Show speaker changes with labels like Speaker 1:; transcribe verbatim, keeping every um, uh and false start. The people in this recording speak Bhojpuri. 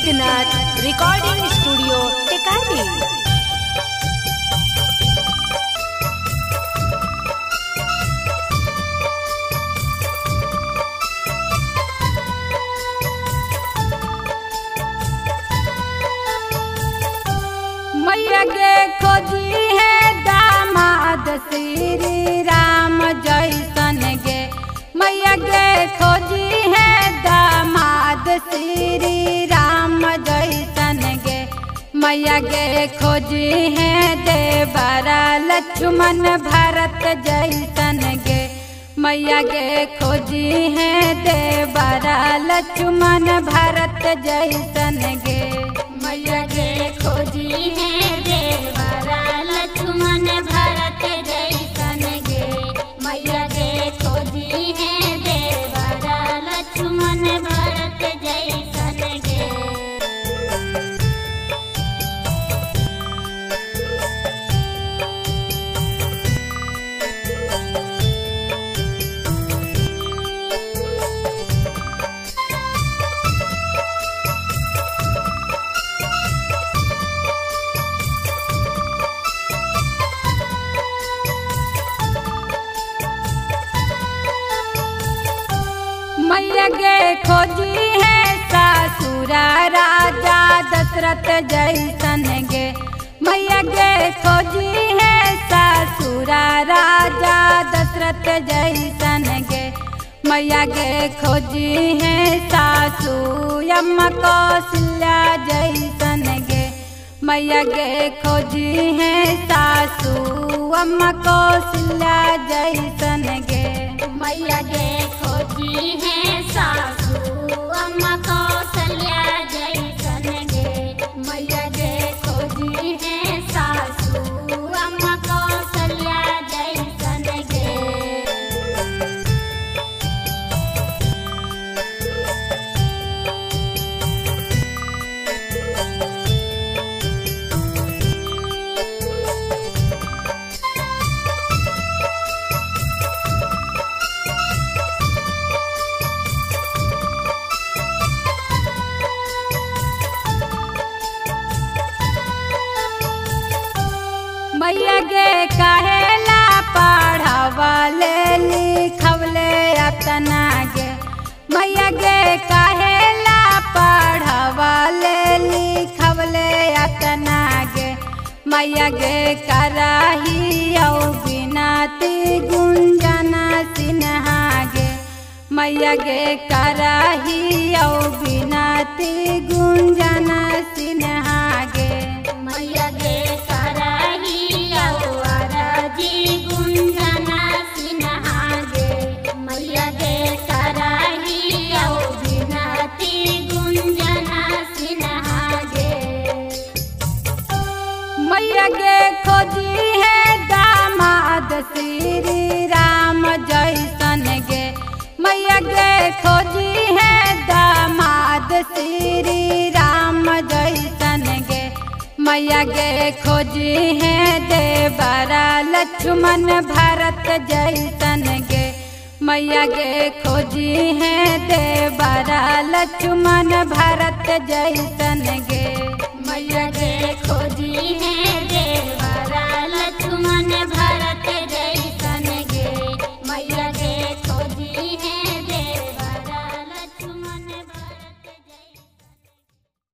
Speaker 1: Siddhnath recording studio Tekari.
Speaker 2: मैया गे खोजी है दामाद श्री राम जैसन गे। मैया गे खोजी है दामाद श्री राम जैसन गे। मैया गे खोजी है देवरा लक्ष्मण भरत जैसन गे। मैया गे खोजी है देवरा लक्ष्मण भरत जैसन गे।
Speaker 3: मैया गे खोजी है देवरा लक्ष्मण भरत जैसन गे। मैया गे खोजी है देवरा लक्ष्मण भरत जैसन गे।
Speaker 2: मैया गे खोजी है ससुरा राजा दशरथ जैसन गे। मैया गे खोजी है ससुरा राजा दशरथ जैसन गे। मैया गे खोजी है सासू अम्मा कौशल्या जैसन गे। मैया गे खोजी है सासू अम्मा कौशल्या जैसन गे।
Speaker 3: मैया गे खोजी है सासू अम्मा कौशल्या जैसन गे। मैया गे खोजी है सासू अम्मा कौशल्या जैसन गे।
Speaker 2: मैया गे कहेला पढ़ावले लिखवले अतना गे। मैया गे कहेला पढ़ावले लिखवले अतना गे। मैया गे कराही औ बिनाती गुंजना सिन्हा गे। मैया गे कराही औ बिनाती गुंजना सिन्हा गे।
Speaker 3: मैया गे कराही औ गुंजना सिन्हा गे। मैया गे कराही औ बिनाती गुंजना सिन्हा गे।
Speaker 2: मैया गे खोजी है दामाद श्री राम जैसन गे। मैया गे खोजी है दामाद श्री राम जैसन गे। मैया गे खोजी है देवरा लक्ष्मण भरत जैसन गे। मैया गे खोजी है देवरा लक्ष्मण भरत जैसन गे।
Speaker 3: मैया गे खोजी है देवरा लक्ष्मण भरत